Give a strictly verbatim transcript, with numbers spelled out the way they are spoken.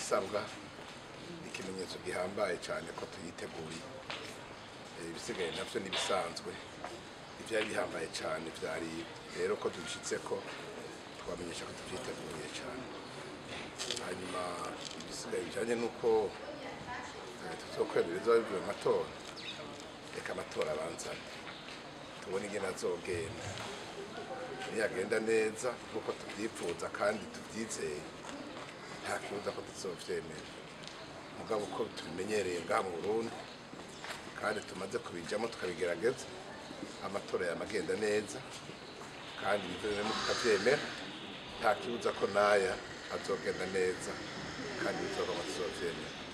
ibisabwa ikimenyetso gihambaye cyane ko tuyiteguriye ibisigaye navyo nibisanzwe ivyari bihambaye cyane vyari rero ko tubishitse ko twamenyesha ko tuvyiteguriye cyane hanyuma ibisigaye bijanye nuko tuzokwemereza bivuye amatora reka amatora abanza tubone ingene azogenda niyagenda neza kuko tuvyifuza kandi tuvyizeye nta kibuza ko tuzovyemera mugabo uko tubimenyereye ngaha mu Burundi kandi tumaze kubijamo tukabigerageza amatora yamagenda neza kandi bivene mukavyemera nta kibuza ko naya azogenda neza kandi bizova mu tuzovyemera